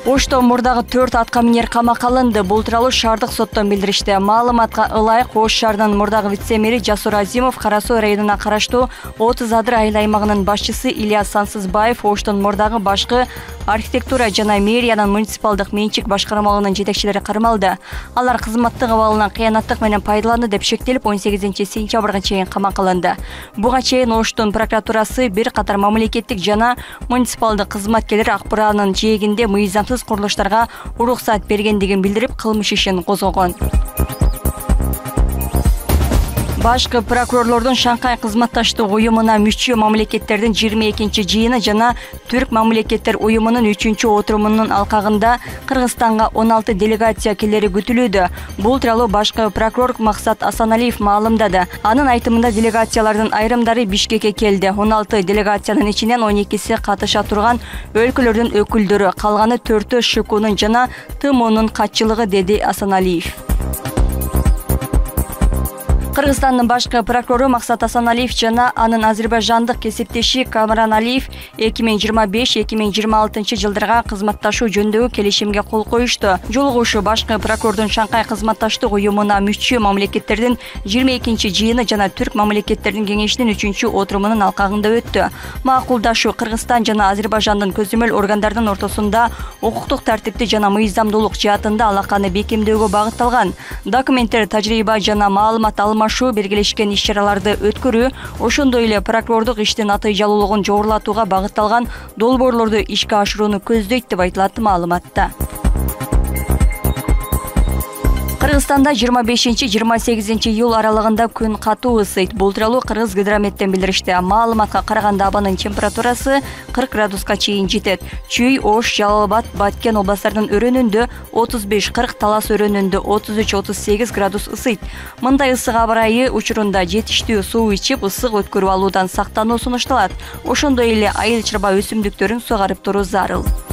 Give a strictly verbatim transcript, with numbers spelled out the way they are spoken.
Ошто мурдагы төрт аткаминер камакка алынды. Бул тууралуу шаардык соттон билдиришти. Маалыматка ылайык Ош шаарынын мурдагы вице-мэри Жасур Азимов Кара Суу районуна караштуу отуз Адыр айыл аймагынын башчысы Ильяс Сансызбаев Оштон мурдагы башкы архитектура жана мэриянын муниципалдык менчик башкармалыгынын жетекчилери кармалды. Алар кызматтык абалынан кыянаттык менен пайдаланды деп шектелип он сегизинчи сентябрга чейин камакка алынды. Буга чейин Оштун прокуратурасы бир катар мамлекеттик жана муниципалдык кызматкерлер Акбыранын жээгинде мыйзамсыз курулуштарга уруксат бергендигин билдирип кылмыш ишин козгогон. Башкы прокурорлордун Шанхай кызматташтык уюмуна мүчө мамлекеттердин жыйырма экинчи жыйыны жана Түрк мамлекеттер уюмунун үчүнчү отурумунун алкагында Кыргызстанга он алты делегация келери күтүлүүдө. Бул тууралуу башкы прокурор Максат Асаналиев маалымдады. Анын айтымында делегациялардын айрымдары Бишкекке келди. он алты делегациянын ичинен он экиси катыша турган өлкөлөрдүн өкүлдөрү, калганы төртөө ШКунун жана ТМОнун катчылыгы, деди Асаналиев. Кыргызстандын башкы прокурору Максат Асаналиев жана анын азербайжандык кесиптеши Камран Алиев эки миң жыйырма беш эки миң жыйырма алтынчы жылдарга кызматташуу жөнүндөгү келишимге кол коюшту. Жолугушуу башкы прокурордун Шанхай кызматташтык уюмуна мүчө мамлекеттердин жыйырма экинчи жыйыны жана Түрк мамлекеттердин кеңешинин үчүнчү отурумунун алкагында өттү. Макулдашуу Кыргызстан жана Азербайжандын көзөмөл органдардын ортосунда укуктук тартипти жана мыйзамдуулук жаатында алаканы бекемдөөгө багытталган. Документтер, тажрыйба жана маалымат алма бергелешкен иш-чараларды өткөрүү, ошондой эле прокурордук иштин натыйжалуулугун жогорулатууга багытталган долбоорлорду ишке ашырууну көздөйт деп айтылат маалыматта. Кыргызстанда жыйырма бешинчи жыйырма сегизинчи июль аралыгында күн катуу ысыйт. Бул тууралуу Кыргызгидрометтен билдиришти. Маалыматка караганда абанын температурасы кырк градуска чейин жетет. Чүй, Ош, Жалал Абад, Баткен областарынын өрөөнүндө отуз беш кырк, Талас өрөөнүндө отуз үч отуз сегиз градус ысыйт. Мындай ысык аба ырайы учурунда жетиштүү суу ичип, ысык өткөрүп алуудан сактануу сунушталат. Ошондой эле айыл чарба өсүмдүктөрүн сугарып туруу зарыл.